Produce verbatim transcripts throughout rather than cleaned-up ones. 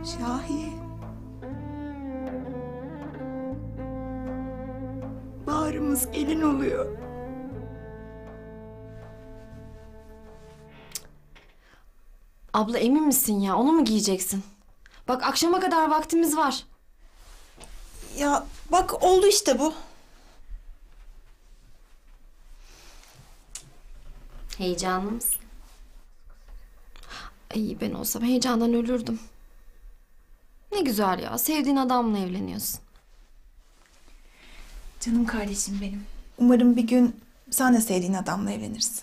Şahin. Bahar'ımız gelin oluyor. Abla emin misin ya? Onu mu giyeceksin? Bak akşama kadar vaktimiz var. Ya bak oldu işte bu. Heyecanlı mısın? Ay ben olsam heyecandan ölürdüm. Ne güzel ya. Sevdiğin adamla evleniyorsun. Canım kardeşim benim. Umarım bir gün sen de sevdiğin adamla evlenirsin.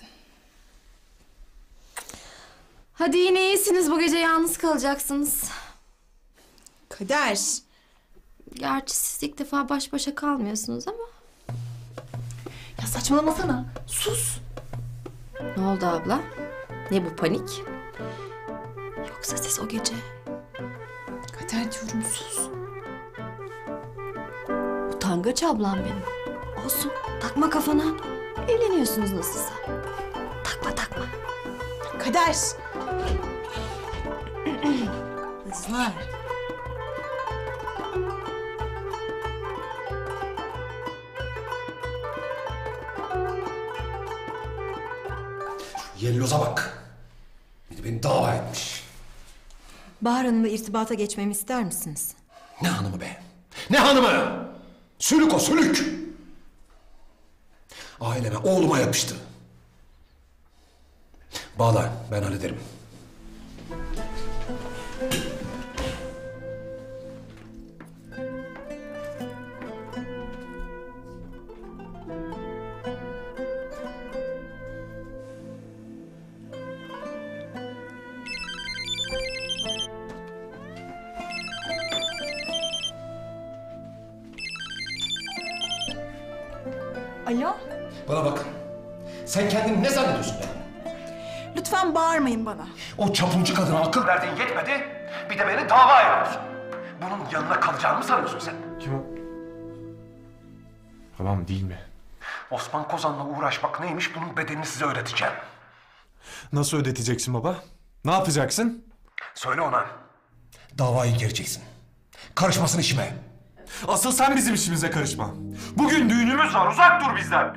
Hadi yine iyisiniz. Bu gece yalnız kalacaksınız. Kader. Gerçi siz ilk defa baş başa kalmıyorsunuz ama. Ya saçmalamasana. Sus. Ne oldu abla? Ne bu panik? Yoksa siz o gece... Kader diyorum, sus. Utangaç ablam benim. Olsun, takma kafana. Evleniyorsunuz nasılsa. Takma takma. Kader. Kızlar. Yelloza bak. Bir de beni dava etmiş. Bahar Hanım'la irtibata geçmemi ister misiniz? Ne hanımı be? Ne hanımı? Sülük o, sülük. Aileme, oğluma yapıştı. Bağla, ben hallederim. Alo? Bana bak. Sen kendini ne zannediyorsun be? Lütfen bağırmayın bana. O çapulcu kadına akıl verdiğin yetmedi. Bir de beni dava ediyorsun. Bunun yanına kalacağını mı sanıyorsun sen? Kim o? Babam değil mi? Osman Kozan'la uğraşmak neymiş, bunun bedelini size öğreteceğim. Nasıl ödeteceksin baba? Ne yapacaksın? Söyle ona. Davayı gereceksin. Karışmasın işime. Asıl sen bizim işimize karışma. Bugün düğünümüz var, uzak dur bizden.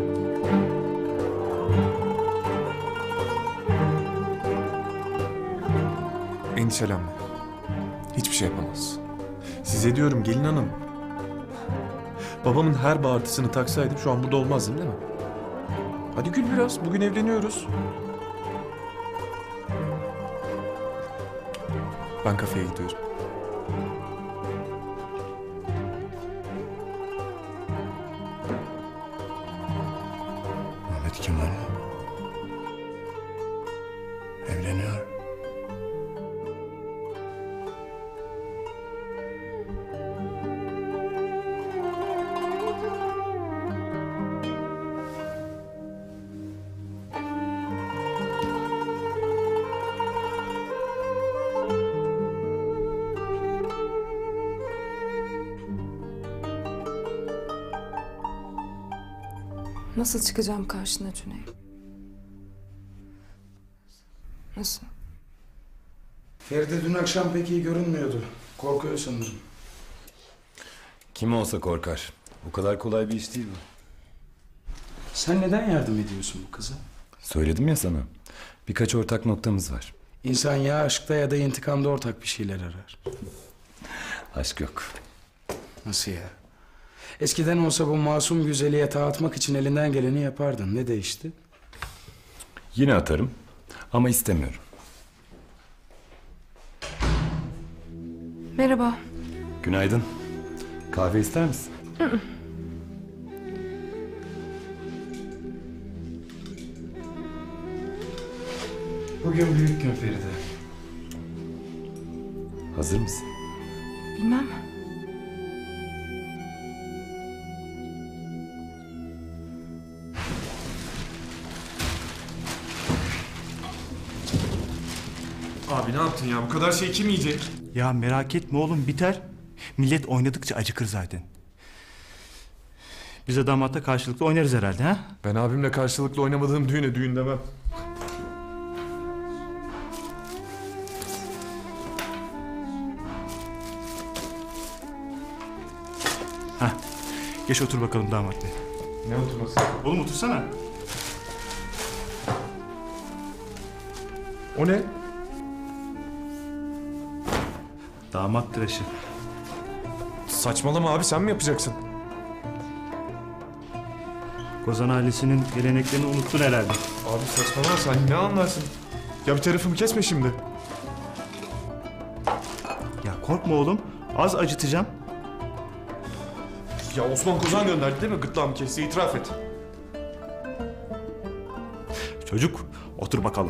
Endişelenme. Hiçbir şey yapamaz. Size diyorum gelin hanım. Babamın her bağırtısını taksaydım şu an burada olmazdım değil mi? Hadi gül biraz. Bugün evleniyoruz. Ben kafeye gidiyorum. Ahmet Kemal evleniyor. Nasıl çıkacağım karşına Cüney? Nasıl? Feride dün akşam pek iyi görünmüyordu. Korkuyor sanırım. Kim olsa korkar. O kadar kolay bir iş değil bu. Sen neden yardım ediyorsun bu kıza? Söyledim ya sana. Birkaç ortak noktamız var. İnsan ya aşkta ya da intikamda ortak bir şeyler arar. Aşk yok. Nasıl ya? Eskiden olsa bu masum güzeli yatağa atmak için elinden geleni yapardın. Ne değişti? Yine atarım ama istemiyorum. Merhaba. Günaydın. Kahve ister misin? Bugün büyük gün Feride. Hazır mısın? Bilmem. Abi ne yaptın ya? Bu kadar şey kim yiyecek? Ya merak etme oğlum, biter. Millet oynadıkça acıkır zaten. Biz de damatla karşılıklı oynarız herhalde ha? Ben abimle karşılıklı oynamadığım düğüne düğün demem. Geç otur bakalım damat bey. Ne oturması? Oğlum otursana. O ne? Damat tıraşı. Saçmalama abi, sen mi yapacaksın? Kozan ailesinin geleneklerini unuttun herhalde. Abi saçmalama, sen ne anlarsın? Ya bir tarafımı kesme şimdi. Ya korkma oğlum. Az acıtacağım. Ya Osman Kozan gönderdi değil mi? Gırtlağımı kesti, itiraf et. Çocuk otur bakalım.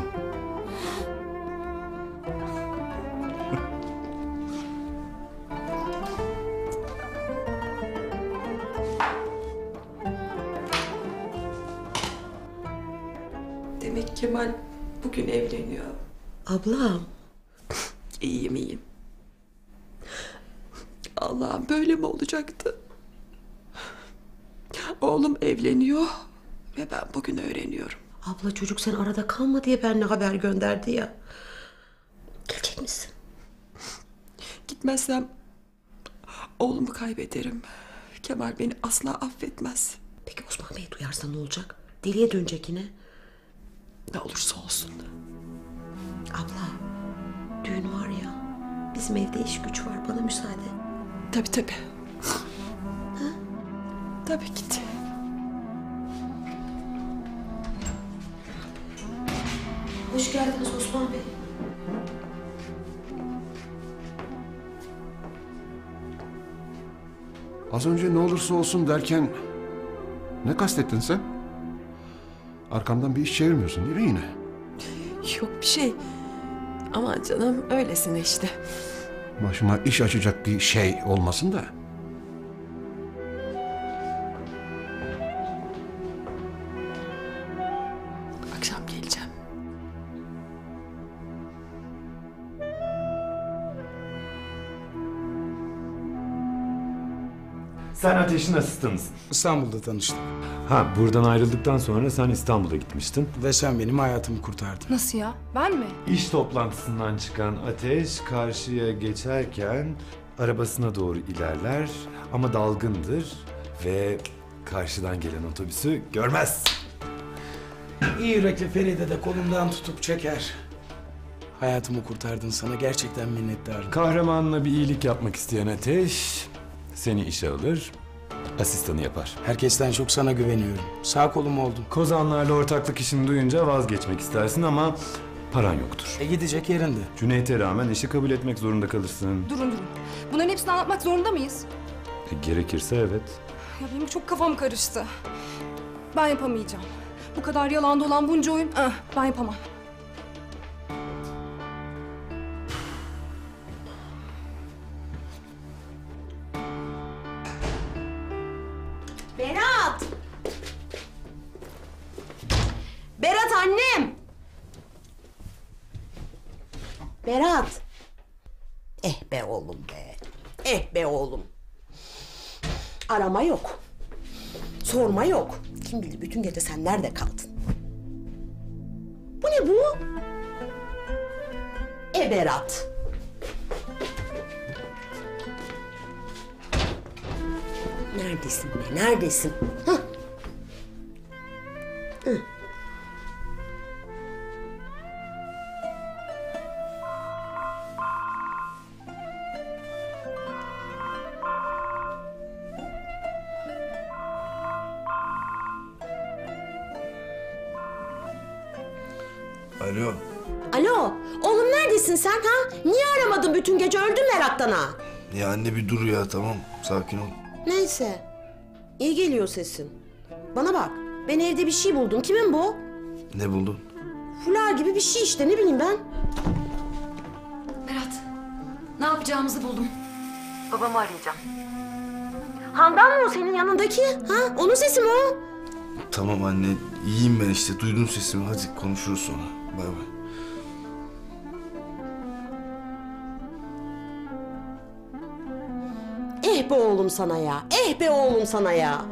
Demek Kemal bugün evleniyor. Ablam, İyiyim iyiyim. Allah'ım böyle mi olacaktı? Oğlum evleniyor ve ben bugün öğreniyorum. abla çocuk sen arada kalma diye benimle haber gönderdi ya. Gelecek misin? Gitmezsem oğlumu kaybederim. Kemal beni asla affetmez. Peki Osman Bey duyarsa ne olacak? Deliye dönecek yine. Ne olursa olsun. Abla, düğün var ya. Bizim evde iş güç var. Bana müsaade. Tabii tabii. Tabii git. Hoş geldiniz Osman Bey. Az önce ne olursa olsun derken ne kastettin sen? Arkamdan bir iş çevirmiyorsun değil mi yine? Yok bir şey. Aman canım öylesine işte. Başıma iş açacak bir şey olmasın da. Akşam geleceğim. Sen Ateş'in asistanısın. İstanbul'da tanıştık. Ha, buradan ayrıldıktan sonra sen İstanbul'a gitmiştin. Ve sen benim hayatımı kurtardın. Nasıl ya? Ben mi? İş toplantısından çıkan Ateş karşıya geçerken arabasına doğru ilerler ama dalgındır ve karşıdan gelen otobüsü görmez. İyi yürekli Feride de kolumdan tutup çeker. Hayatımı kurtardın, sana gerçekten minnettarım. Kahramanına bir iyilik yapmak isteyen Ateş seni işe alır, asistanı yapar. Herkesten çok sana güveniyorum. Sağ kolum oldun. Kozanlarla ortaklık işini duyunca vazgeçmek istersin ama paran yoktur. E gidecek yerinde. Cüneyt'e rağmen işi kabul etmek zorunda kalırsın. Durun durun. Bunların hepsini anlatmak zorunda mıyız? E, gerekirse evet. Ya benim çok kafam karıştı. Ben yapamayacağım. Bu kadar yalan dolan bunca oyun, ah, ben yapamam. Berat! Berat annem! Berat! Eh be oğlum be. Eh be oğlum. Arama yok. Sorma yok. Kim bilir bütün gece sen nerede kaldın? Bu ne bu? E Berat. Neredesin be? Neredesin? Hah. Hı. Alo. Alo, oğlum neredesin sen ha? Niye aramadın bütün gece? Öldüm meraktan ha. Ya anne bir dur ya, tamam, sakin ol. Neyse, iyi geliyor sesin. Bana bak, ben evde bir şey buldum. Kimin bu? Ne buldun? Fular gibi bir şey işte, ne bileyim ben. Berat, ne yapacağımızı buldum. Babamı arayacağım. Handan mı o senin yanındaki? Ha? Onun sesi mi o? Tamam anne, iyiyim ben işte, duydun sesimi, hadi konuşuruz sonra. Bay bay. Eh be oğlum sana ya, eh be oğlum sana ya.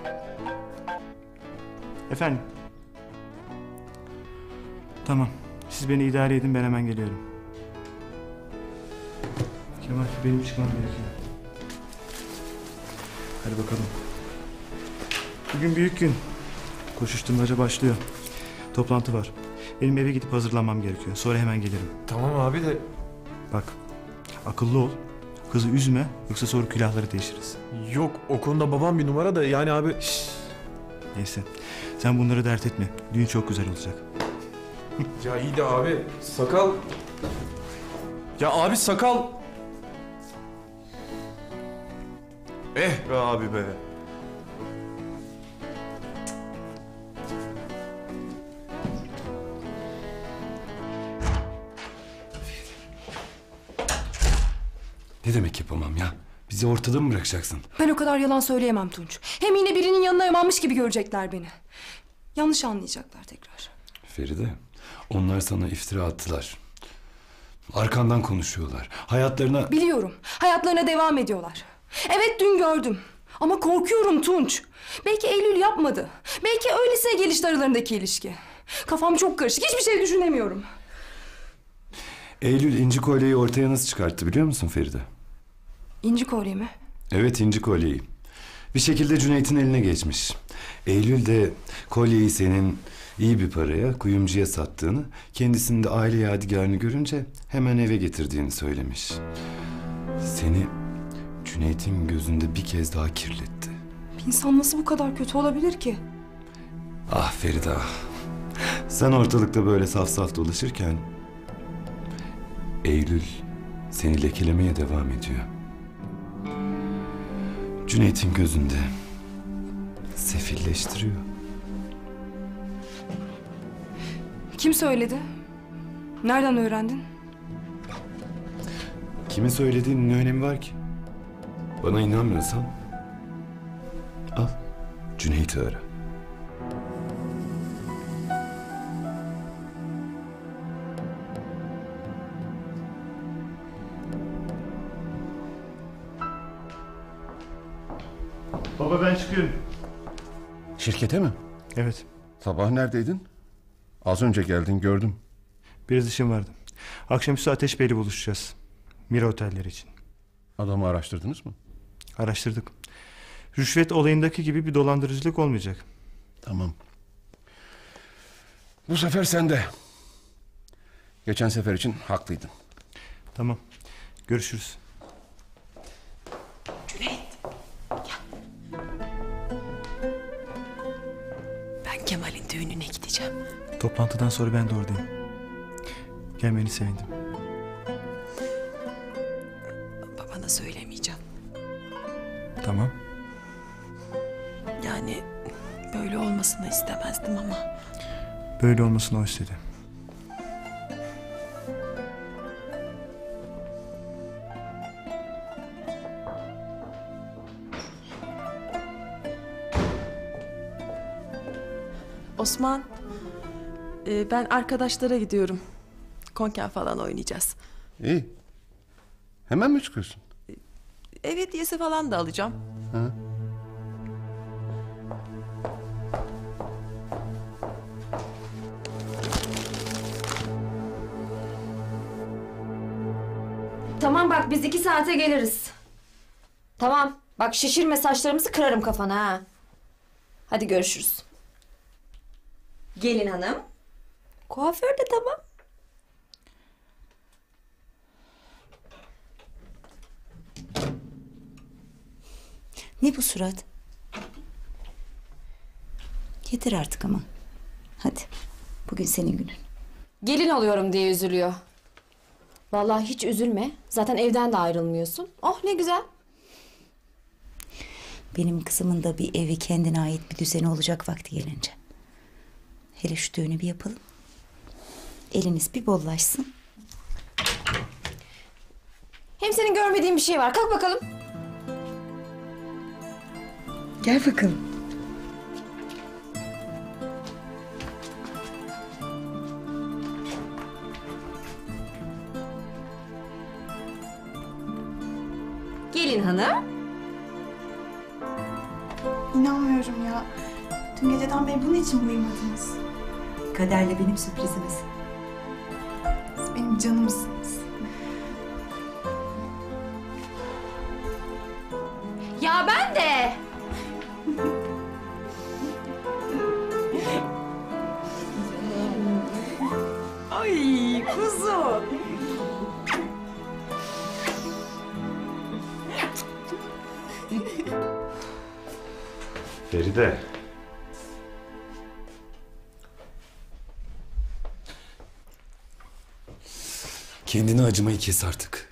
Efendim? Tamam. Siz beni idare edin, ben hemen geliyorum. Kemal, benim çıkmam gerekiyor. Hadi bakalım. Bugün büyük gün. Koşuşturmaca başlıyor. Toplantı var. Benim eve gidip hazırlanmam gerekiyor. Sonra hemen gelirim. Tamam abi de... Bak, akıllı ol. Kızı üzme, yoksa sonra külahları değişiriz. Yok, o konuda babam bir numara da yani abi... Neyse, sen bunları dert etme. Düğün çok güzel olacak. Ya iyi de abi, sakal... Ya abi sakal... Eh be abi be. Ne demek yapamam ya? Bizi ortada mı bırakacaksın? Ben o kadar yalan söyleyemem Tunç. Hem yine birinin yanına yamanmış gibi görecekler beni. Yanlış anlayacaklar tekrar. Feride, onlar sana iftira attılar. Arkandan konuşuyorlar. Hayatlarına... Biliyorum. Hayatlarına devam ediyorlar. Evet, dün gördüm. Ama korkuyorum Tunç. Belki Eylül yapmadı. Belki öylesine gelişti aralarındaki ilişki. Kafam çok karışık. Hiçbir şey düşünemiyorum. Eylül inci kolyeyi ortaya nasıl çıkarttı biliyor musun Feride? İnci kolye mi? Evet, inci kolyeyi. Bir şekilde Cüneyt'in eline geçmiş. Eylül de kolyeyi senin iyi bir paraya kuyumcuya sattığını, kendisinin de aile yadigarını görünce hemen eve getirdiğini söylemiş. Seni Cüneyt'in gözünde bir kez daha kirletti. Bir insan nasıl bu kadar kötü olabilir ki? Ah Feride ah. Sen ortalıkta böyle saf saf dolaşırken Eylül seni lekelemeye devam ediyor. Cüneyt'in gözünde sefilleştiriyor. Kim söyledi? Nereden öğrendin? Kimin söylediğinin ne önemi var ki? Bana inanmıyorsan al Cüneyt'i ara. Baba, ben çıkıyorum. Şirkete mi? Evet, Sabah neredeydin? Az önce geldin, gördüm. biraz işim vardı. Akşamüstü Ateş Bey'le buluşacağız. Mira otelleri için. Adamı araştırdınız mı? Araştırdık. Rüşvet olayındaki gibi bir dolandırıcılık olmayacak. Tamam. Bu sefer sende. Geçen sefer için haklıydın. Tamam. Görüşürüz. Ben Kemal'in düğününe gideceğim. Toplantıdan sonra ben de oradayım. Gelmeni sevindim. Babana söylemeyeceğim. Tamam. Yani böyle olmasını istemezdim ama... Böyle olmasını o istedi. Osman, e, ben arkadaşlara gidiyorum. Konken falan oynayacağız. İyi. Hemen mi çıkıyorsun? Ev hediyesi falan da alacağım. Ha? Tamam bak, biz iki saate geliriz. Tamam. Bak, şişirme, saçlarımızı kırarım kafana ha. Hadi görüşürüz. Gelin hanım. Kuaför de tamam. Ne bu surat? Yeter artık ama. Hadi. Bugün senin günün. Gelin oluyorum diye üzülüyor. Vallahi hiç üzülme. Zaten evden de ayrılmıyorsun. Oh ne güzel. Benim kızımın da bir evi, kendine ait bir düzeni olacak vakti gelince. Hele şu düğünü bir yapalım. Eliniz bir bollaşsın. Hem senin görmediğin bir şey var. Kalk bakalım. Gel bakalım. Gelin hanım. İnanmıyorum ya? Dün geceden beri bunun için mi uyumadınız? Kaderle benim sürprizimiz. Siz benim canımsınız. Ya ben de. Ay kuzu. Feride. Kendine acımayı kes artık.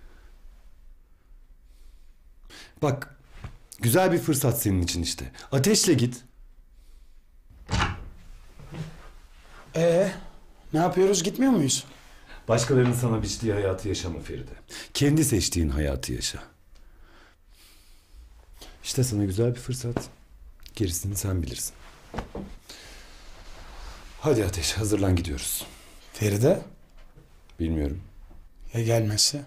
Bak, güzel bir fırsat senin için işte. Ateşle git. Ee, ne yapıyoruz? Gitmiyor muyuz? Başkalarının sana biçtiği hayatı yaşama Feride. Kendi seçtiğin hayatı yaşa. İşte sana güzel bir fırsat. Gerisini sen bilirsin. Hadi Ateş, hazırlan gidiyoruz. Feride? Bilmiyorum. Ya gelmezse?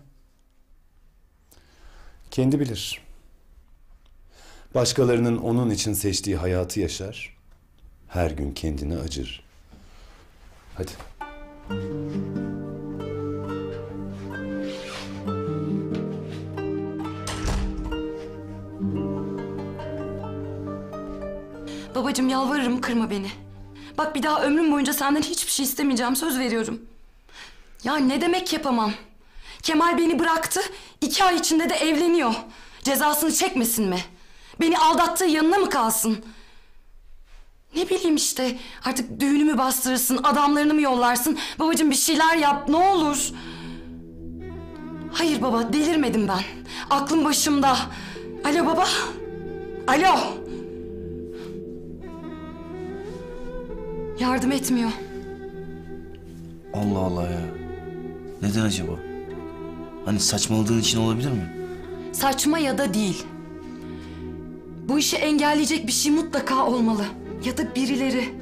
Kendi bilir. Başkalarının onun için seçtiği hayatı yaşar. Her gün kendine acır. Hadi. Babacığım yalvarırım kırma beni. Bak bir daha ömrüm boyunca senden hiçbir şey istemeyeceğim, söz veriyorum. Ya ne demek yapamam? Kemal beni bıraktı, iki ay içinde de evleniyor. Cezasını çekmesin mi? Beni aldattığı yanına mı kalsın? Ne bileyim işte, artık düğünümü bastırırsın, adamlarını mı yollarsın? Babacığım bir şeyler yap, ne olur. Hayır baba, delirmedim ben. Aklım başımda. Alo baba. Alo. Yardım etmiyor. Allah Allah ya. Neden acaba? Hani saçmaladığın için olabilir mi? Saçma ya da değil. Bu işi engelleyecek bir şey mutlaka olmalı. Ya da birileri.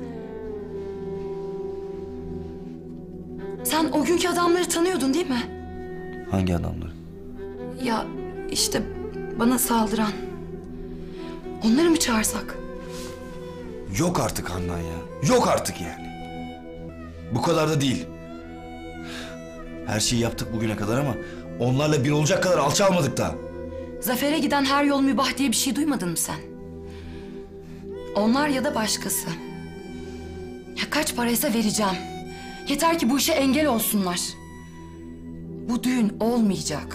Sen o günkü adamları tanıyordun değil mi? Hangi adamları? Ya işte bana saldıran. Onları mı çağırsak? Yok artık Handan ya. Yok artık yani. Bu kadar da değil. Her şeyi yaptık bugüne kadar ama onlarla bir olacak kadar alçalmadık da. Zafere giden her yol mübah diye bir şey duymadın mı sen? Onlar ya da başkası. Ya kaç paraysa vereceğim. Yeter ki bu işe engel olsunlar. Bu düğün olmayacak.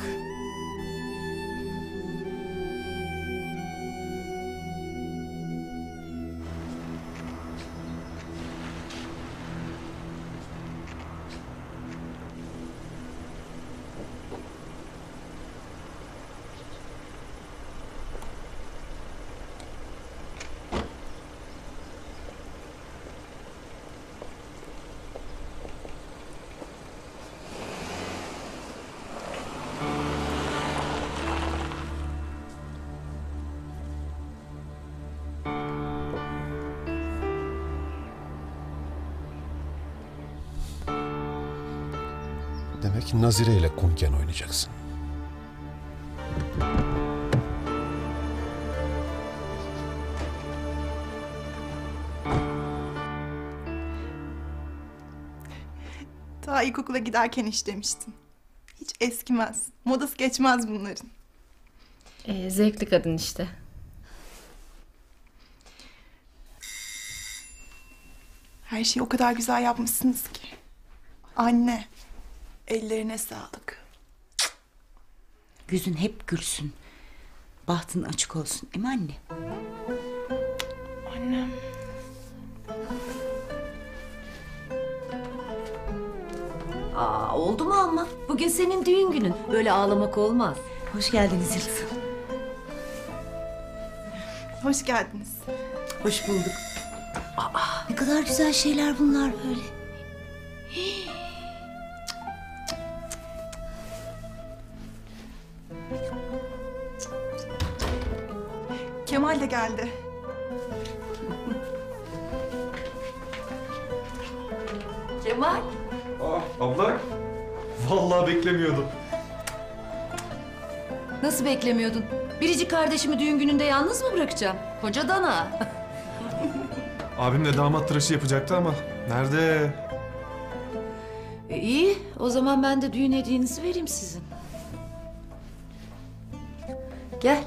Demek Nazire ile konken oynayacaksın. Daha ilkokula giderken iş demiştin. Hiç eskimez. Modası geçmez bunların. Ee, zevkli kadın işte. Her şeyi o kadar güzel yapmışsınız ki. Anne, ellerine sağlık. Yüzün hep gülsün. Bahtın açık olsun. Değil mi anne? Annem. Aa, oldu mu ama? Bugün senin düğün günün. Böyle ağlamak olmaz. Hoş geldiniz Yıldız. Hoş geldiniz. Hoş bulduk. Aa, ne kadar güzel şeyler bunlar böyle. Kemal de geldi. Kemal. Aa, abla. Vallahi beklemiyordum. Nasıl beklemiyordun? Biricik kardeşimi düğün gününde yalnız mı bırakacağım? Koca dana. Abim de damat tıraşı yapacaktı ama nerede? E, iyi. O zaman ben de düğün hediyenizi vereyim sizin. Gel.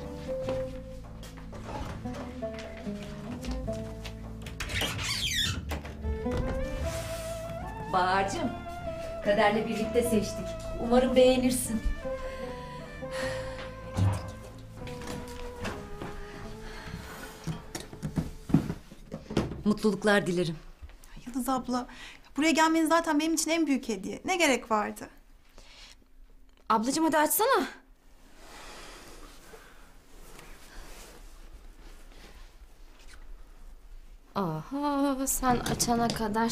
Bahar'cığım, Kader'le birlikte seçtik. Umarım beğenirsin. Mutluluklar dilerim. Yıldız abla, buraya gelmeniz zaten benim için en büyük hediye. Ne gerek vardı? Ablacığım hadi açsana. Aha, sen açana kadar.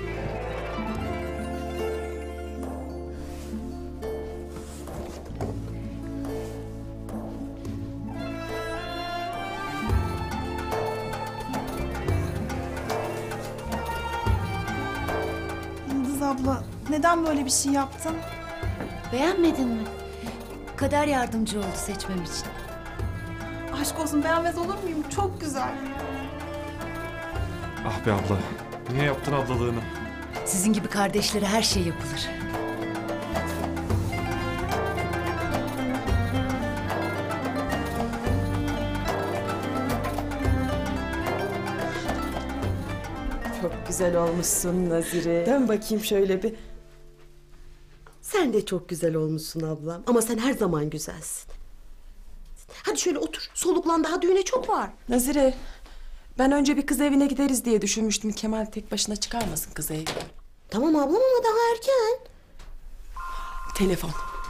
Yıldız abla, neden böyle bir şey yaptın? Beğenmedin mi? Kader yardımcı oldu seçmem için. Aşk olsun, beğenmez olur muyum? Çok güzel. Ah be abla. Niye yaptın ablalığını? Sizin gibi kardeşlere her şey yapılır. Çok güzel olmuşsun Nazire. Dön bakayım şöyle bir. Sen de çok güzel olmuşsun ablam. Ama sen her zaman güzelsin. Hadi şöyle otur. Soluklan, daha düğüne çok var. Nazire, ben önce bir kız evine gideriz diye düşünmüştüm. Kemal tek başına çıkarmasın kız evi. Tamam ablam ama daha erken. Telefon.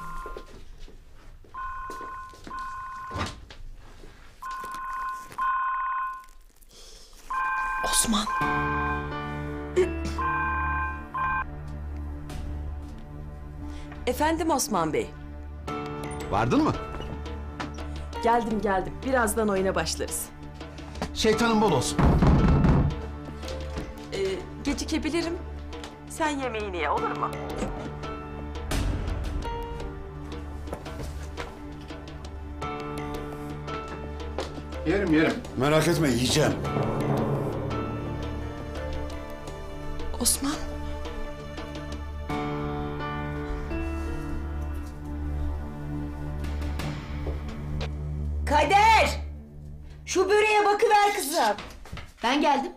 Osman. Efendim Osman Bey. Vardın mı? Geldim geldim. Birazdan oyuna başlarız. Şeytanın bol olsun. Ee, gecikebilirim. Sen yemeğini ye, olur mu? Yerim yerim. Merak etme yiyeceğim. Osman. Kader! Şu böreğe bakıver kızım. Ben geldim.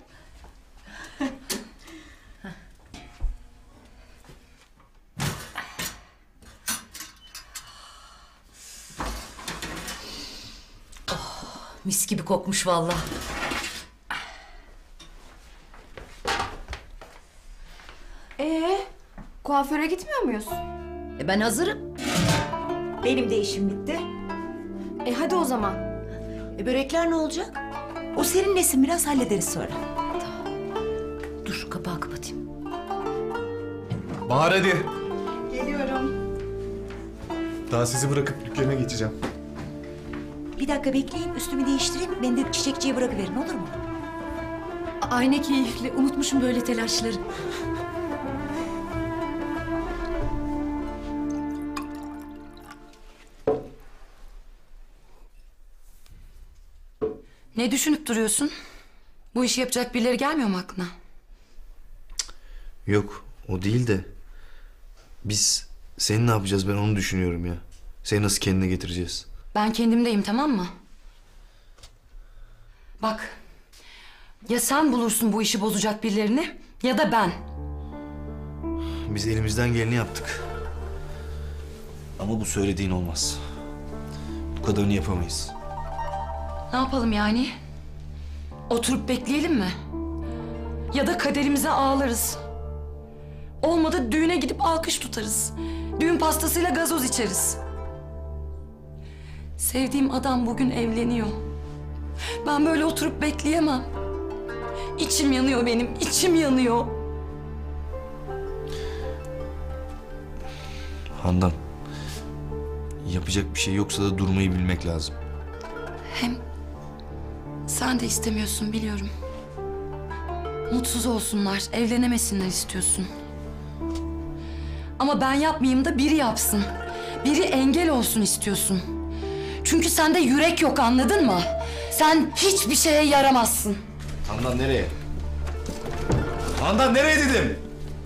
Oh, mis gibi kokmuş vallahi. Ee, kuaföre gitmiyor muyuz? E ben hazırım. Benim de işim bitti. E hadi o zaman. E börekler ne olacak? O senin nesin, biraz hallederiz sonra. Dur kapağı kapatayım. Bahar hadi. Geliyorum. Daha sizi bırakıp dükkana geçeceğim. Bir dakika bekleyin, üstümü değiştireyim. Beni de çiçekçiye bırakıverin, olur mu? Ay ne keyifli. Unutmuşum böyle telaşları. Ne düşünüp duruyorsun? Bu işi yapacak birileri gelmiyor mu aklına? Yok o değil de biz seni ne yapacağız ben onu düşünüyorum ya. Seni nasıl kendine getireceğiz? Ben kendimdeyim, tamam mı? Bak. Ya sen bulursun bu işi bozacak birilerini ya da ben. Biz elimizden geleni yaptık. Ama bu söylediğin olmaz. Bu kadarını yapamayız. Ne yapalım yani? Oturup bekleyelim mi? Ya da kaderimize ağlarız. Olmadı düğüne gidip alkış tutarız. Düğün pastasıyla gazoz içeriz. Sevdiğim adam bugün evleniyor. Ben böyle oturup bekleyemem. İçim yanıyor benim, içim yanıyor. Handan, yapacak bir şey yoksa da durmayı bilmek lazım. Hem sen de istemiyorsun biliyorum. Mutsuz olsunlar, evlenemesinler istiyorsun. Ama ben yapmayayım da biri yapsın. Biri engel olsun istiyorsun. Çünkü sende yürek yok, anladın mı? Sen hiçbir şeye yaramazsın. Handan nereye? Handan nereye dedim?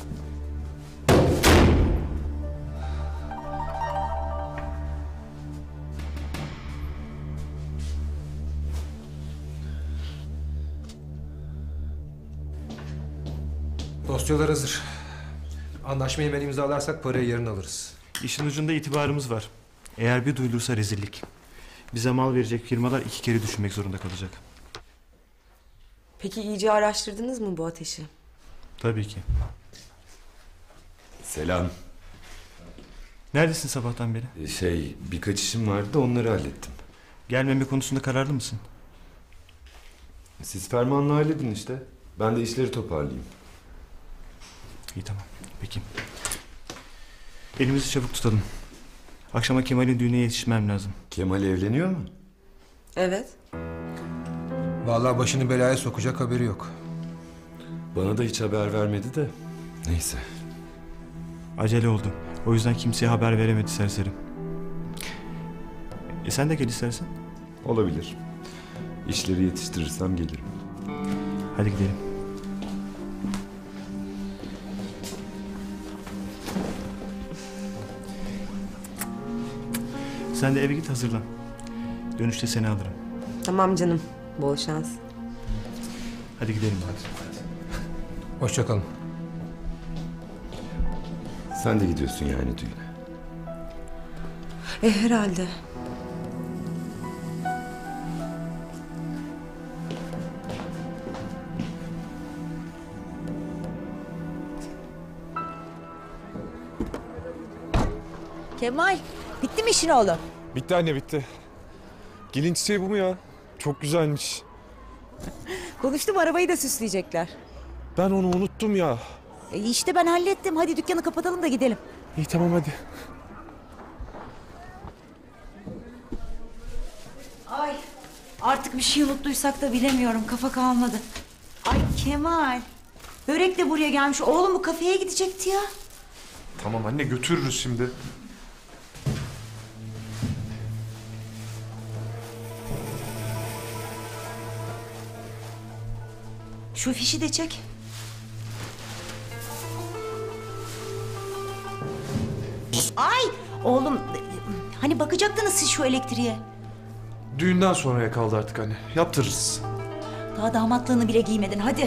Dosyalar hazır. Anlaşmayı hemen imzalarsak parayı yarın alırız. İşin ucunda itibarımız var. Eğer bir duyulursa rezillik. Bize mal verecek firmalar iki kere düşünmek zorunda kalacak. Peki iyice araştırdınız mı bu ateşi? Tabii ki. Selam. Neredesin sabahtan beri? Şey, birkaç işim vardı da onları hallettim. Gelmeme konusunda kararlı mısın? Siz fermanla halledin işte. Ben de işleri toparlayayım. İyi tamam. Peki. Elimizi çabuk tutalım. Akşama Kemal'in düğüne yetişmem lazım. Kemal evleniyor mu? Evet. Vallahi başını belaya sokacak haberi yok. Bana da hiç haber vermedi de. Neyse. Acele oldu. O yüzden kimseye haber veremedi serseri. E sen de gel istersen. Olabilir. İşleri yetiştirirsem gelirim. Hadi gidelim. Sen de eve git hazırlan. Dönüşte seni alırım. Tamam canım. Bol şans. Hadi gidelim hadi. Hoşça kalın. Sen de gidiyorsun yani düğüne. E herhalde. Kemal, bitti mi işin oğlum? Bitti anne bitti. Gelin çiçeği bu mu ya? Çok güzelmiş. Konuştum, arabayı da süsleyecekler. Ben onu unuttum ya. E işte ben hallettim. Hadi dükkanı kapatalım da gidelim. İyi tamam hadi. Ay, artık bir şey unuttuysak da bilemiyorum. Kafa kalmadı. Ay Kemal, börek de buraya gelmiş. Oğlum bu kafeye gidecekti ya. Tamam anne götürürüz şimdi. Şu fişi de çek. Ay oğlum, hani bakacaktınız siz şu elektriğe. Düğünden sonraya kaldı artık anne. Yaptırırız. Daha damatlığını bile giymedin, hadi.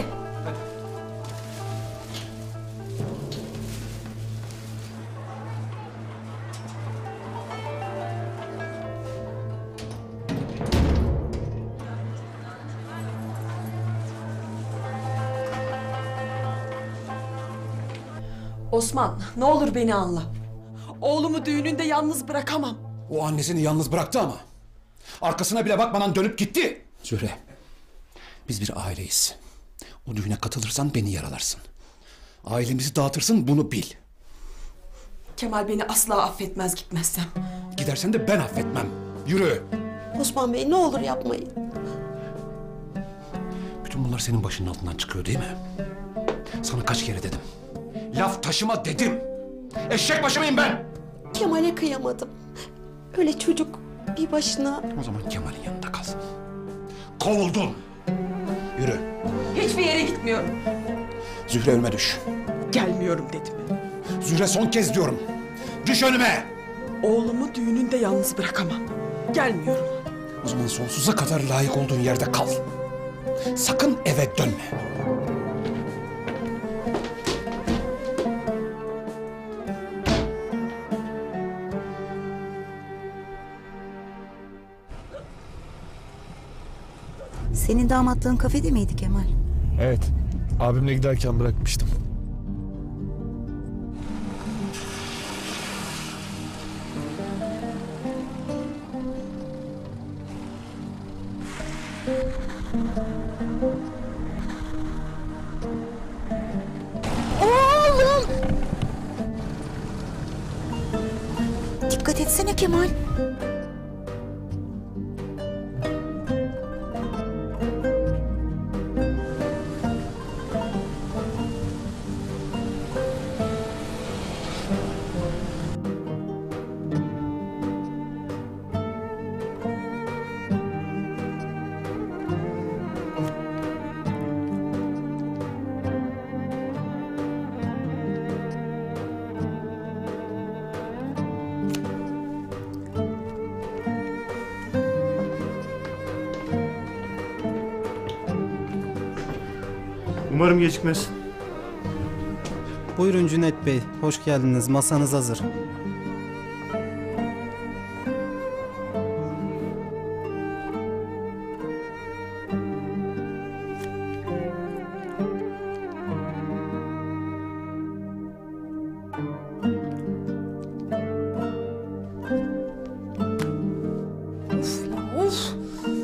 Osman, ne olur beni anla. Oğlumu düğününde yalnız bırakamam. O annesini yalnız bıraktı ama. Arkasına bile bakmadan dönüp gitti. Zühre, biz bir aileyiz. O düğüne katılırsan beni yaralarsın. Ailemizi dağıtırsın, bunu bil. Kemal beni asla affetmez gitmezsem. Gidersen de ben affetmem. Yürü. Osman Bey ne olur yapmayın. Bütün bunlar senin başının altından çıkıyor değil mi? Sana kaç kere dedim. Laf taşıma dedim. Eşek başı mıyım ben? Kemal'e kıyamadım. Öyle çocuk bir başına. O zaman Kemal'in yanında kal. Kovuldun. Yürü. Hiçbir yere gitmiyorum. Zühre önüme düş. Gelmiyorum dedim. Zühre son kez diyorum. Düş önüme. Oğlumu düğününde yalnız bırakamam. Gelmiyorum. O zaman sonsuza kadar layık olduğun yerde kal. Sakın eve dönme. Senin damatlığın kafede miydi Kemal? Evet. Abimle giderken bırakmıştım. Oğlum! Dikkat etsene Kemal. Umarım gecikmez. Buyurun Cüneyt Bey, hoş geldiniz. Masanız hazır. Of.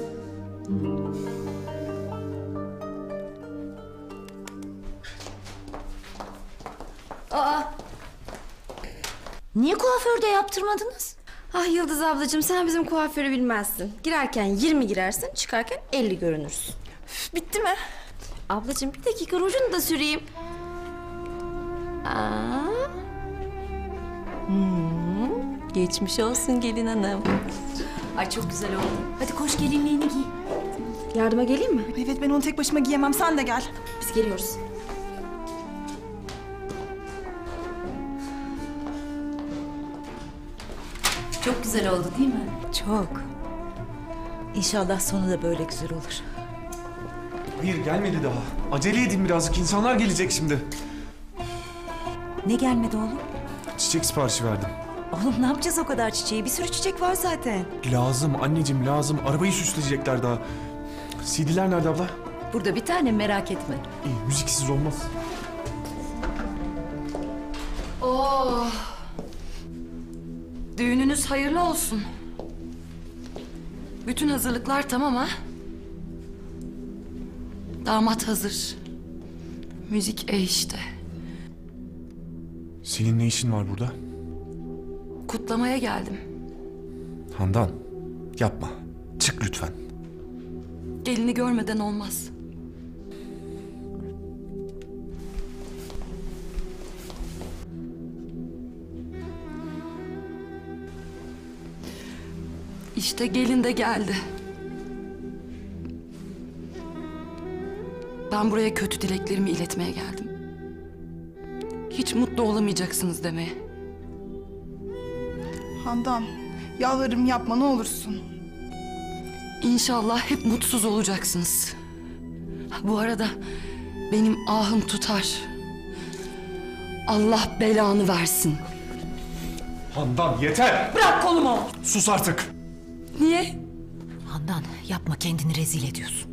Aa. Niye kuaförde yaptırmadınız? Ah Yıldız ablacığım, sen bizim kuaförü bilmezsin. Girerken yirmi girersin, çıkarken elli görünürsün. Bitti mi? Ablacığım bir dakika, rujunu da süreyim. Aa. Hmm. Geçmiş olsun gelin hanım. Ay çok güzel oldu. Hadi koş gelinliğini giy. Yardıma geleyim mi? Evet, ben onu tek başıma giyemem, sen de gel. Biz geliyoruz. Çok güzel oldu değil mi? Çok. İnşallah sonu da böyle güzel olur. Hayır gelmedi daha. Acele edin birazcık. İnsanlar gelecek şimdi. Ne gelmedi oğlum? Çiçek siparişi verdim. Oğlum ne yapacağız o kadar çiçeği? Bir sürü çiçek var zaten. Lazım anneciğim lazım. Arabayı süsleyecekler daha. C D'ler nerede abla? Burada bir tane, merak etme. İyi, müziksiz olmaz. Oh. Düğününüz hayırlı olsun. Bütün hazırlıklar tamam ha? Damat hazır. Müzik e işte. Senin ne işin var burada? Kutlamaya geldim. Handan, yapma. Çık lütfen. Gelini görmeden olmaz. İşte gelin de geldi. Ben buraya kötü dileklerimi iletmeye geldim. Hiç mutlu olamayacaksınız demeye. Handan, yalvarırım yapma ne olursun. İnşallah hep mutsuz olacaksınız. Bu arada benim ahım tutar. Allah belanı versin. Handan yeter! Bırak kolumu! Sus artık! Niye? Handan yapma, kendini rezil ediyorsun.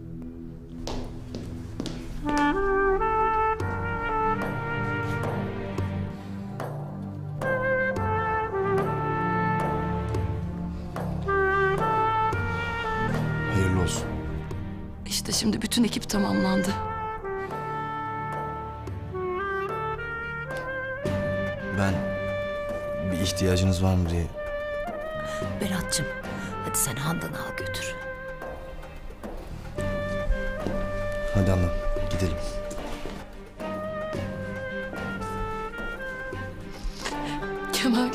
Hayırlı olsun. İşte şimdi bütün ekip tamamlandı. Ben bir ihtiyacınız var mı diye. Berat'cığım hadi sen Handan'ı al götür. Hadi anne gidelim. Kemal.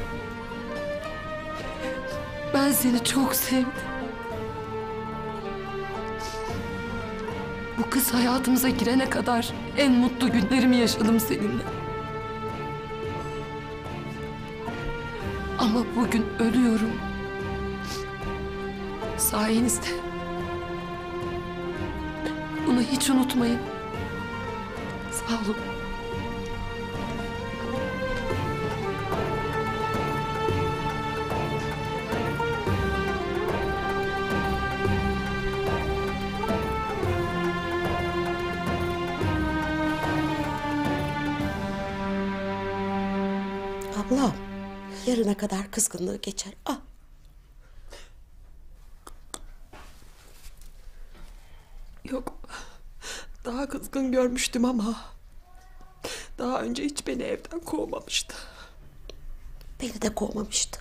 Ben seni çok sevdim. Bu kız hayatımıza girene kadar en mutlu günlerimi yaşadım seninle. Ama bugün ölüyorum. Sayenizde. Bunu hiç unutmayın. Sağ olun. Ablam, yarına kadar kızgınlığı geçer. Al. Yok. Daha kızgın görmüştüm ama daha önce hiç beni evden kovmamıştı. Beni de kovmamıştı.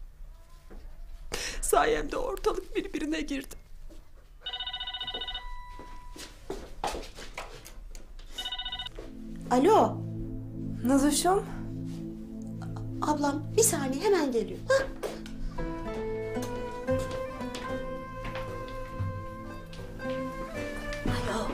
Sayemde ortalık birbirine girdi. Alo. Nazoş'um. Ablam bir saniye hemen geliyor. Hah. Alo.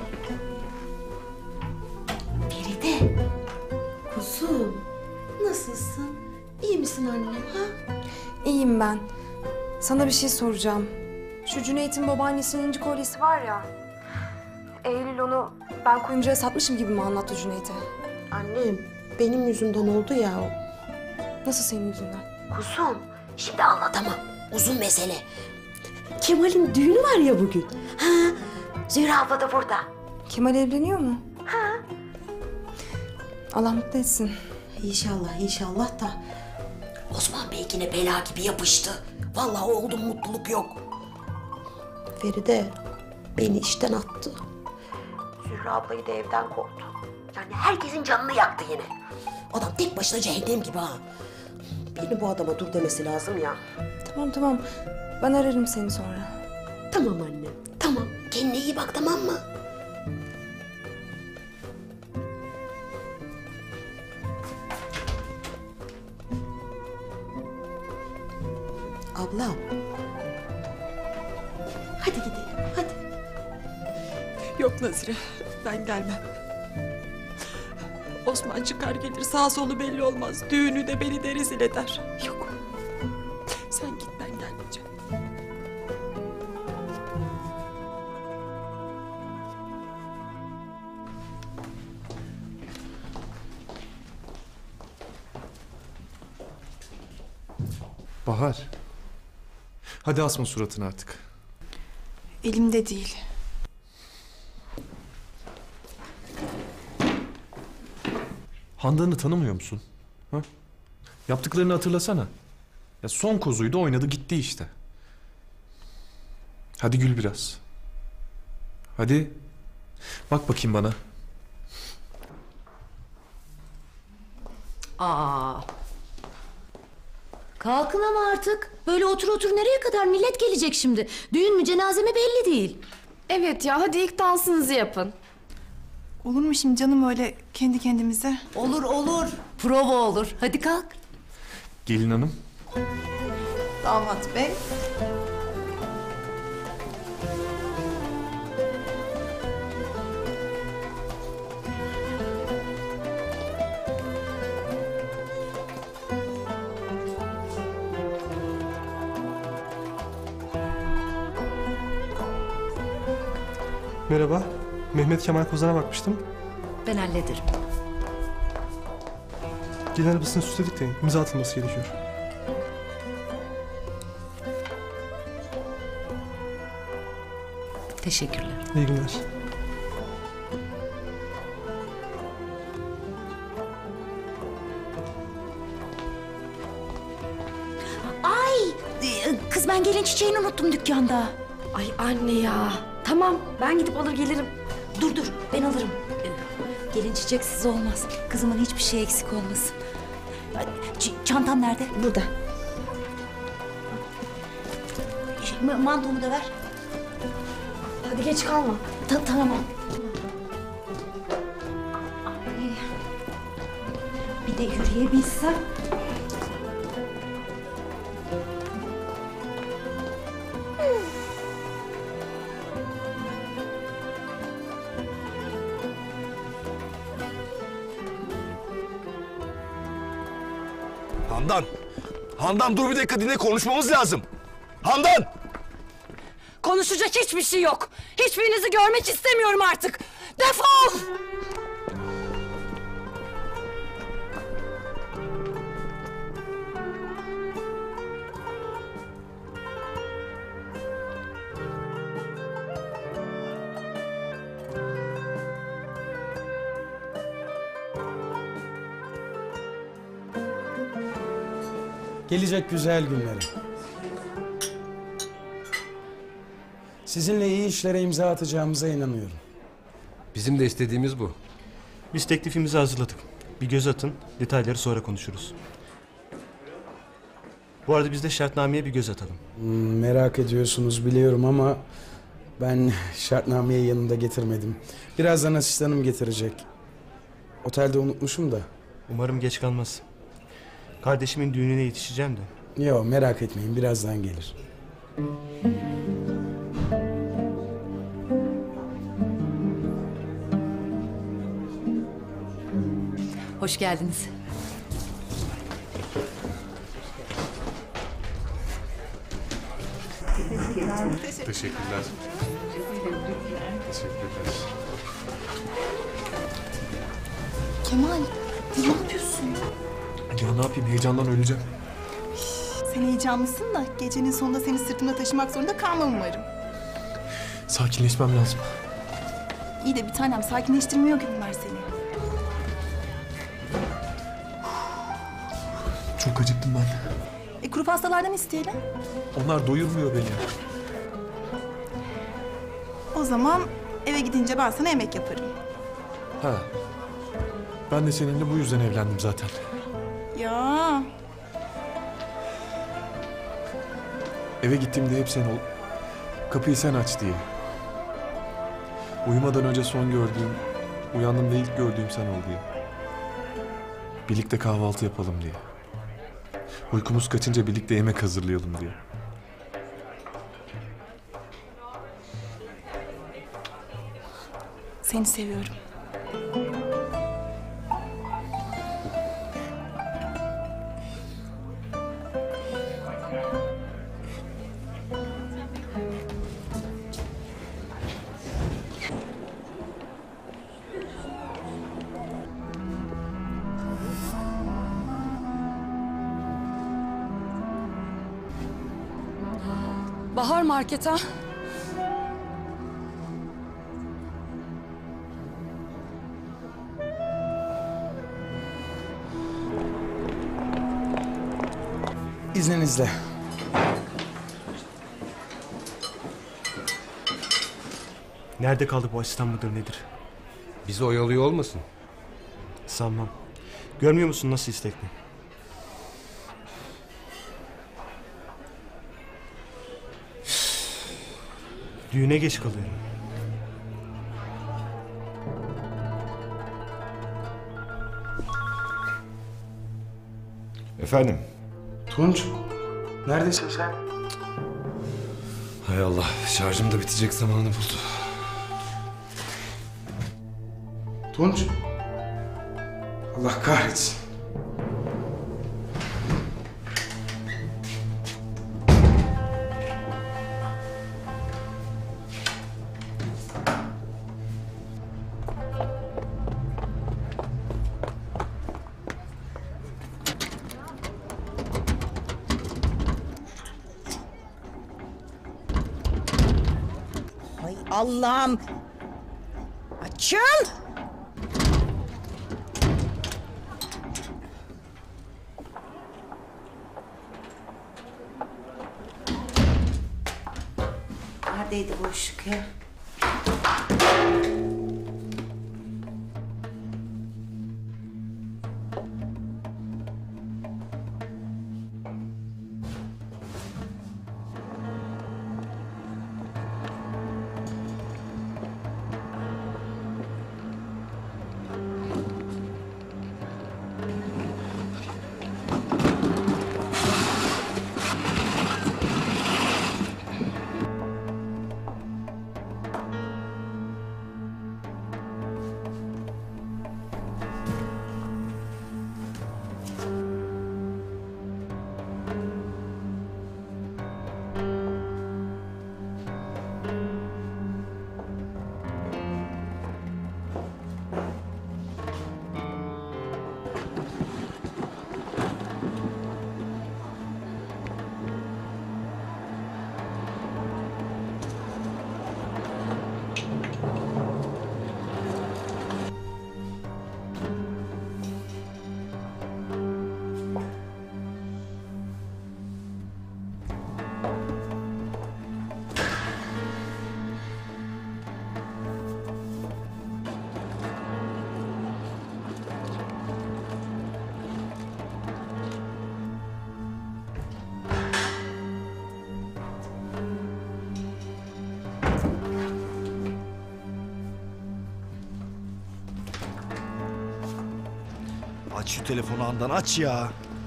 Feride. Kuzum. Nasılsın? İyi misin annem ha? İyiyim ben. Sana bir şey soracağım. Şu Cüneyt'in babaannesinin inci kolyesi var ya. Eylül onu Ben kuyumcuya satmışım gibi mi anlattı Cüneyt'e? Annem benim yüzümden oldu ya. Nasıl senin yüzünden? Kuzum şimdi anlatamam. Uzun mesele. Kemal'in düğünü var ya bugün. Ha, Zühre abla da burada. Kemal evleniyor mu? Ha. Allah mutlu etsin. İnşallah inşallah da. Osman Bey yine bela gibi yapıştı. Vallahi oldu mutluluk yok. Feride beni işten attı. Zühre ablayı da evden kovdu. Yani herkesin canını yaktı yine. Adam tek başına cehennem gibi ha. Birinin bu adama dur demesi lazım ya. Tamam tamam. Ben ararım seni sonra. Tamam anne. Tamam. Kendine iyi bak, tamam mı? Abla. Hadi gidelim. Hadi. Yok Nazire, ben gelmem. Osman çıkar gelir, sağ solu belli olmaz. Düğünü de beni de rezil eder. Yok. Sen git, ben gelmeyeceğim. Bahar. Hadi asma suratını artık. Elimde değil. Handan'ı tanımıyor musun? Ha? Yaptıklarını hatırlasana. Ya son kozuydu, oynadı gitti işte. Hadi gül biraz. Hadi. Bak bakayım bana. Aa. Kalkın ama artık. Böyle otur otur nereye kadar? Millet gelecek şimdi. Düğün mü cenaze mi belli değil. Evet ya, hadi ilk dansınızı yapın. Olur mu şimdi canım öyle kendi kendimize? Olur olur. Prova olur. Hadi kalk. Gelin hanım. Damat bey. Merhaba, Mehmet Kemal Kozan'a bakmıştım. Ben hallederim. Gelin arabasını süsledik de imza atılması gerekiyor. Teşekkürler. İyi günler. Ay! Kız ben gelin çiçeğini unuttum dükkanda. Ay anne ya. Tamam, ben gidip alır gelirim. Dur dur, ben alırım. Gelin çiçeksiz olmaz. Kızımın hiçbir şey eksik olmasın. Ç- çantam nerede? Burada. M- mantomu da ver. Hadi geç kalma. Ta- tamam. Ay. Bir de yürüyebilsem. Handan! Handan dur bir dakika, dinle, konuşmamız lazım. Handan! Konuşacak hiçbir şey yok. Hiçbirinizi görmek istemiyorum artık. Defol! Gelecek güzel günleri. Sizinle iyi işlere imza atacağımıza inanıyorum. Bizim de istediğimiz bu. Biz teklifimizi hazırladık. Bir göz atın, detayları sonra konuşuruz. Bu arada biz de şartnameye bir göz atalım. Hmm, merak ediyorsunuz biliyorum ama ben şartnameyi yanında getirmedim. Birazdan asistanım getirecek. Otelde unutmuşum da. Umarım geç kalmaz. Kardeşimin düğününe yetişeceğim de. Yok merak etmeyin, birazdan gelir. Hoş geldiniz. Teşekkürler. Teşekkürler. Kemal, ne yapıyorsun? Ya ne yapayım, heyecandan öleceğim. Sen heyecanlısın da gecenin sonunda seni sırtımda taşımak zorunda kalmam umarım. Sakinleşmem lazım. İyi de bir tanem, sakinleştirmiyor ki bunlar seni. Çok acıktım ben. E kuru pastalardan isteyelim. Onlar doyurmuyor beni. O zaman eve gidince ben sana yemek yaparım. Ha. Ben de seninle bu yüzden evlendim zaten. Ya. Eve gittiğimde hep sen ol. Kapıyı sen aç diye. Uyumadan önce son gördüğüm, uyandığımda ilk gördüğüm sen ol diye. Birlikte kahvaltı yapalım diye. Uykumuz kaçınca birlikte yemek hazırlayalım diye. Seni seviyorum. Bahar market ha? İzninizle. Nerede kaldı bu asistan mıdır nedir? Bizi oyalıyor olmasın? Sanmam. Görmüyor musun nasıl istekli? Düğüne geç kalıyorum. Efendim? Tunç, neredesin sen? Hay Allah, şarjım da bitecek zamanı buldu. Tunç. Allah kahretsin. Ay Allah'ım. Açın. Neredeydi bu ışık ya? Aç şu telefonu Handan, aç ya.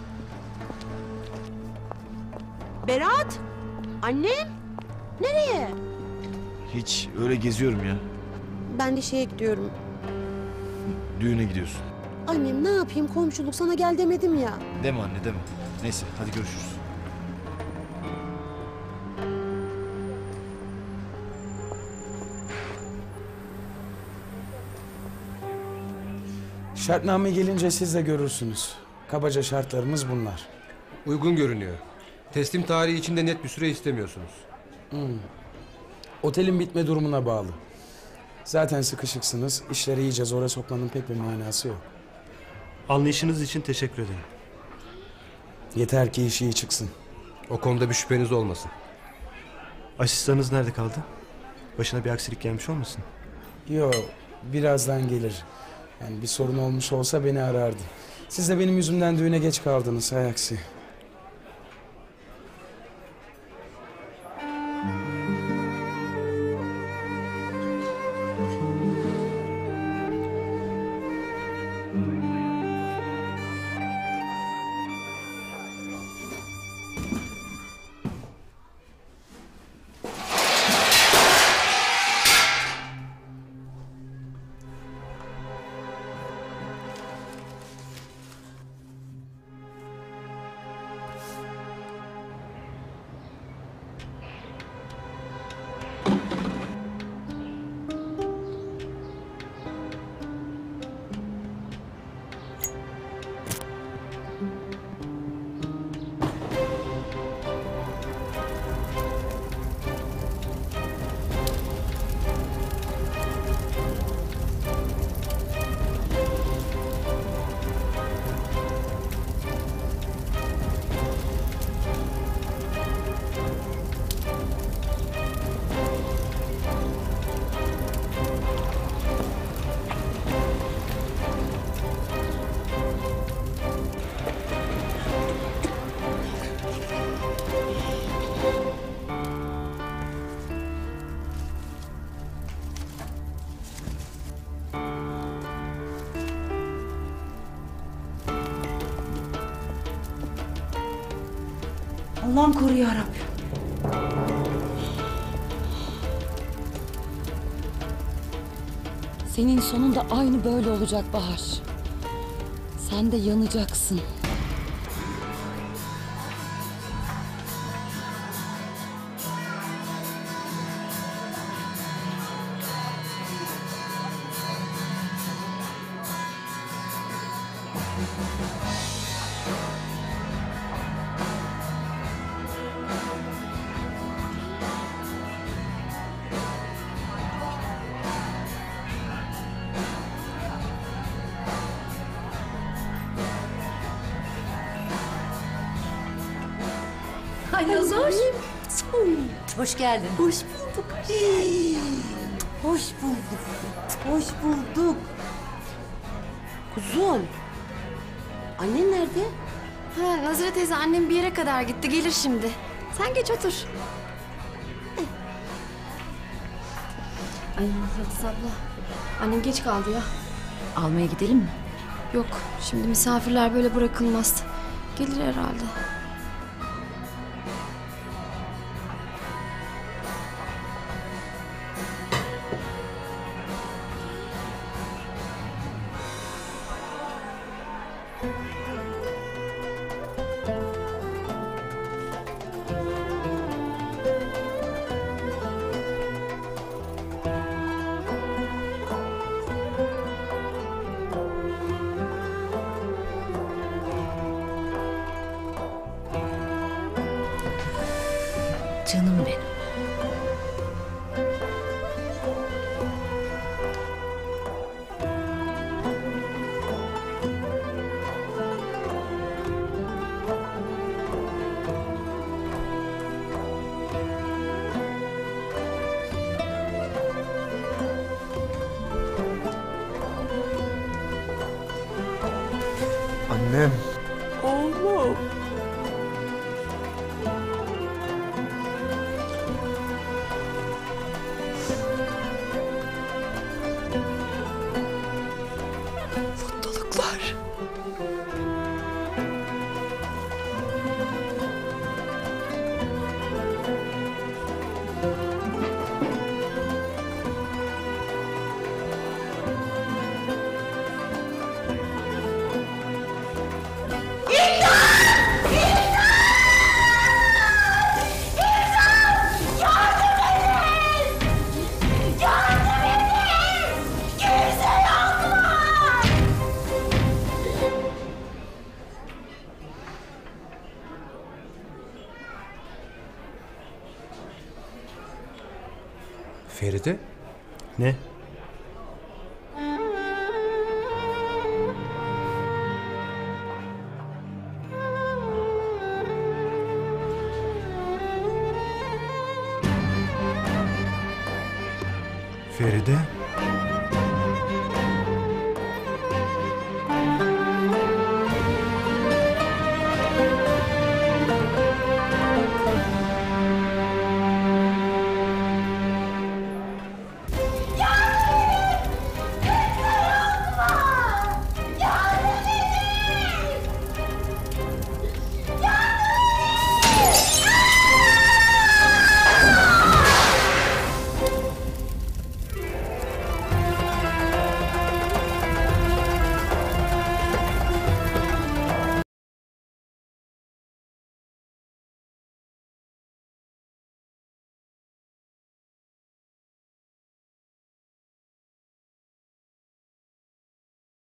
Berat. Annem. Nereye? Hiç, öyle geziyorum ya. Ben de şeye gidiyorum. Düğüne gidiyorsun. Annem ne yapayım, komşuluk, sana gel demedim ya. Deme anne, deme. Neyse, hadi görüşürüz. Şartname gelince siz de görürsünüz. Kabaca şartlarımız bunlar. Uygun görünüyor. Teslim tarihi içinde net bir süre istemiyorsunuz. Hmm. Otelin bitme durumuna bağlı. Zaten sıkışıksınız. İşleri iyice zora sokmanın pek bir manası yok. Anlayışınız için teşekkür ederim. Yeter ki iş iyi çıksın. O konuda bir şüpheniz olmasın. Asistanınız nerede kaldı? Başına bir aksilik gelmiş olmasın? Yok, birazdan gelir. Yani bir sorun olmuş olsa beni arardı. Siz de benim yüzümden düğüne geç kaldınız, hay aksi. Allah'ım koru ya Rabbim. Senin sonunda aynı böyle olacak Bahar. Sen de yanacaksın. Ay Nazar. Hoş geldin. Hoş bulduk. Hoş bulduk. Hoş bulduk. Kuzum. Annen nerede? Ha, Nazire teyze annem bir yere kadar gitti. Gelir şimdi. Sen geç otur. Ay Yıldız abla. Annem geç kaldı ya. Almaya gidelim mi? Yok. Şimdi misafirler böyle bırakılmaz. Gelir herhalde. Canım benim. Annem. Oğlum. Mutluluklar. Feride? Ne? Feride?